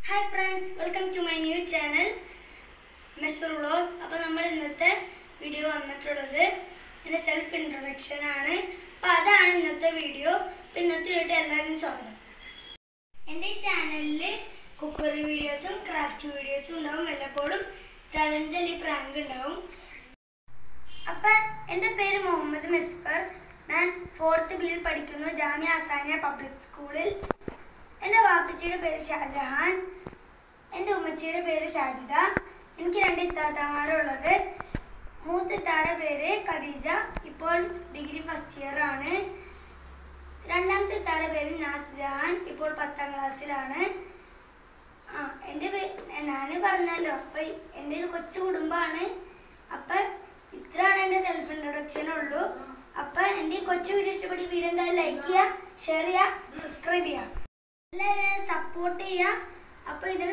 Hi friends, welcome to my new channel, Mesfur Vlog. അപ്പോൾ നമ്മൾ ഇന്നത്തെ വീഡിയോ വന്നിട്ടുള്ളത് എൻ്റെ സെൽഫ് ഇൻട്രൊഡക്ഷൻ ആണ്. അപ്പോൾ അതാണ് ഇന്നത്തെ വീഡിയോ. അപ്പോൾ ഇന്നത്തെ വീഡിയോ എല്ലാവരും സ്വാഗതം. എൻ്റെ ഈ ചാനലിൽ കുക്കറി വീഡിയോസും ക്രാഫ്റ്റ് വീഡിയോസും ഉണ്ടാവും. വല്ലപ്പോഴും ചലഞ്ച് അല്ലെങ്കിൽ പ്രാങ്ക് ഉണ്ടാവും. അപ്പോൾ എൻ്റെ പേര് മുഹമ്മദ് മെസ്ഫർ. ഞാൻ 4th ബിയിൽ പഠിക്കുന്നു ജാമിയ അസാനിയ പബ്ലിക് സ്കൂളിൽ. എൻ്റെ വാപ്പച്ചിയുടെ പേര് ഷാജഹാൻ, എൻ്റെ ഉമ്മച്ചിയുടെ പേര് ഷാജിദ. എനിക്ക് 2 ഇത്താത്തമാരുള്ളത്. മൂത്ത ഇത്താടെ പേര് ഖദീജ, ഇപ്പോൾ ഡിഗ്രി ഫസ്റ്റ് ഇയർ ആണ്. രണ്ടാമത്തെ ഇത്താടെ പേര് നാസ് ജഹാൻ, ഇപ്പോൾ 10ാം ക്ലാസ്സിലാണ്. ഞാൻ പറഞ്ഞല്ലോ, അപ്പം എൻ്റെ ഒരു കൊച്ചു കുടുംബമാണ്. അപ്പം ഇത്രയാണ് എൻ്റെ സെൽഫ് ഇൻട്രൊഡക്ഷൻ ഉള്ളൂ. അപ്പം എൻ്റെ ഈ കൊച്ചു വീഡിയോ ഇഷ്ടപ്പെട്ട വീഡിയോ എന്തായാലും ലൈക്ക് ചെയ്യുക, ഷെയർ ചെയ്യുക, സബ്സ്ക്രൈബ് ചെയ്യുക, എല്ലാവരും സപ്പോർട്ട് ചെയ്യുക. അപ്പോൾ ഇതിന്